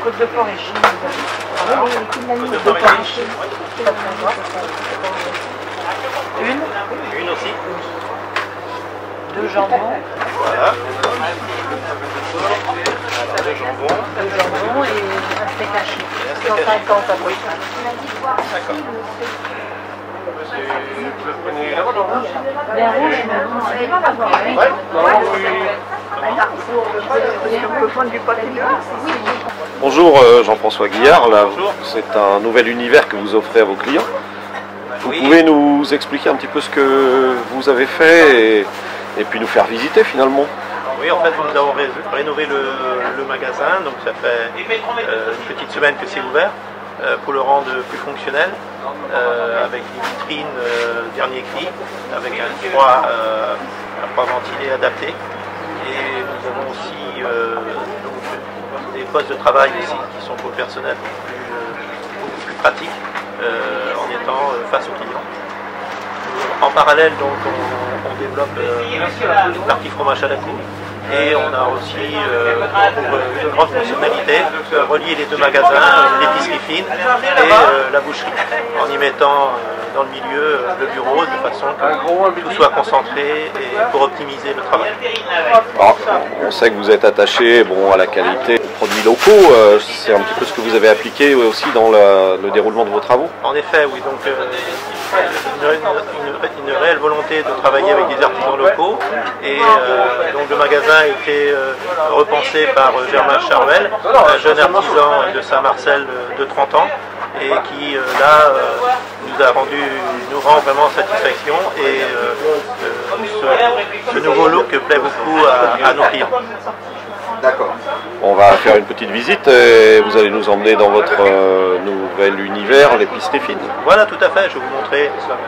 Côte de porc et Chine. Côte de porc et Chine. Une aussi. 2 jambons. Voilà. Deux jambons. 2 jambons et un steak haché. Et un steak haché. 150 à peu près. D'accord. Bien rouge, mais bon, c'est pas l'avoir. On peut prendre du pâté de Bonjour Jean-François Guillard, là c'est un nouvel univers que vous offrez à vos clients. Vous pouvez nous expliquer un petit peu ce que vous avez fait et puis nous faire visiter finalement? Oui, en fait, nous avons rénové le magasin, donc ça fait une petite semaine que c'est ouvert pour le rendre plus fonctionnel, avec des vitrines dernier cri, avec un froid ventilé adapté. Et nous avons aussi donc, des postes de travail ici qui sont pour le personnel beaucoup plus pratiques en étant face aux clients. En parallèle, donc, on développe une partie fromage à la cour et on a aussi une grande fonctionnalité relier les deux magasins, l'épicerie fine et la boucherie, en y mettant dans le milieu le bureau de façon que tout soit concentré et pour optimiser le travail. Alors, on sait que vous êtes attaché à la qualité des produits locaux, c'est un petit peu ce que vous avez appliqué aussi dans le déroulement de vos travaux? En effet, oui, donc une réelle volonté de travailler avec des artisans locaux et donc le magasin a été repensé par Germain Charuel, un jeune artisan de Saint-Marcel de 30 ans et qui là nous rend vraiment satisfaction et ce nouveau look plaît beaucoup à nos clients. D'accord. On va faire une petite visite et vous allez nous emmener dans votre nouvel univers, l'épicerie fine. Voilà, tout à fait, je vais vous montrer cela.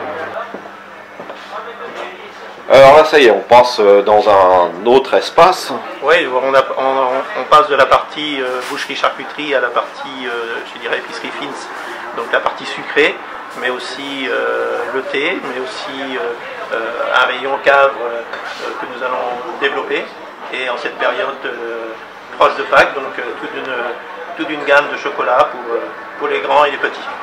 Alors là, ça y est, on passe dans un autre espace. Oui, on passe de la partie boucherie-charcuterie à la partie, je dirais, épicerie fine, donc la partie sucrée, mais aussi le thé, mais aussi un rayon cave que nous allons développer. Et en cette période proche de Pâques, donc toute une gamme de chocolat pour les grands et les petits.